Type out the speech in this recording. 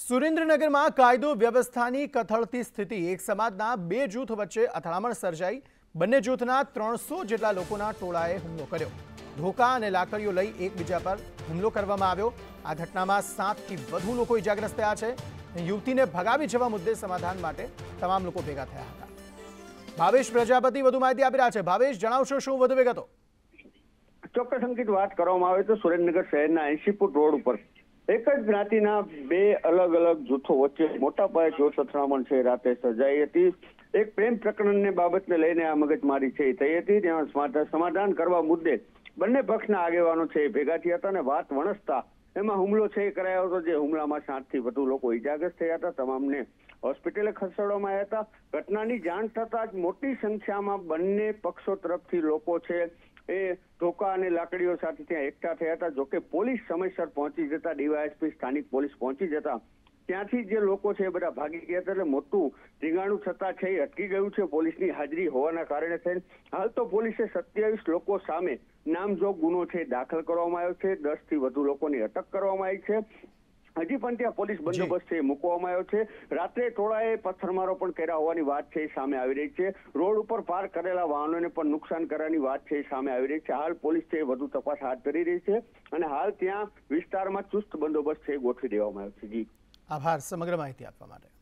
સુરેન્દ્રનગરમાં કાયદો વ્યવસ્થાની કથળતી સ્થિતિ, એક સમાજના બે જૂથ વચ્ચે અથડામણ સર્જાઈ। બંને જૂથના 300 જેટલા લોકોના ટોળાએ હુમલો કર્યો। ધોકા અને લાકડીઓ લઈ એકબીજા પર હુમલો કરવામાં આવ્યો। આ ઘટનામાં 7થી વધુ લોકો ઇજાગ્રસ્ત થયા છે। યુવતીને ભગાવી જવા મુદ્દે સમાધાન માટે તમામ લોકો ભેગા થયા હતા। ભાવેશ પ્રજાપતિ વધુ માહિતી આપી રહ્યા છે। ભાવેશ, જણાવશો શું વધુ વિગતો? ચોક્કસ અંકિત, વાત કરવામાં આવે તો સુરેન્દ્રનગર શહેરના 80 ફૂટ રોડ ઉપર એક જ જ્ઞાતિના બે અલગ અલગ જૂથો વચ્ચે મોટા પાયે જોર અથડામણ છે રાતે સર્જાઈ હતી। એક પ્રેમ પ્રકરણને બાબતને લઈને આ મગજમારી છે થઈ હતી। ત્યાં સમાધાન કરવા મુદ્દે બંને પક્ષના આગેવાનો છે ભેગા થયા હતા અને વાત વણસતા એમાં હુમલો છે કરાયો હતો। જે હુમલામાં 7થી વધુ લોકો ઇજાગ્રસ્ત થયા હતા। તમામને હોસ્પિટલે ખસેડવામાં આવ્યા હતા। ઘટનાની જાણ થતાં જ મોટી સંખ્યામાં બંને પક્ષો તરફથી લોકો છે એ ધોકા અને લાકડીઓ સાથે ત્યાં એકઠા થયા હતા। જોકે પોલીસ સમયસર પહોંચી જતા, ડીવાયએસપી સ્થાનિક પોલીસ પહોંચી જતા ત્યાંથી જે લોકો છે એ બધા ભાગી ગયા હતા। એટલે મોટું ધીંગાણું થતા છે અટકી ગયું છે પોલીસની હાજરી હોવાના કારણે થઈને। હાલ તો પોલીસે 27 લોકો સામે નામજોગ ગુનો છે દાખલ કરવામાં આવ્યો છે। 10 થી વધુ લોકોની અટક કરવામાં આવી છે। હજી પણ ત્યાં પોલીસ બંદોબસ્ત છે મૂકવામાં આવ્યો છે। રાત્રે ટોળાએ પથ્થરમારો પણ કર્યા હોવાની વાત છે સામે આવી રહી છે। રોડ ઉપર પાર્ક કરેલા વાહનોને પણ નુકસાન કરવાની વાત છે સામે આવી રહી છે। હાલ પોલીસ છે વધુ તપાસ હાથ ધરી રહી છે અને હાલ ત્યાં વિસ્તારમાં ચુસ્ત બંદોબસ્ત છે ગોઠવી દેવામાં આવ્યો છે। જી, આભાર સમગ્ર માહિતી આપવા માટે।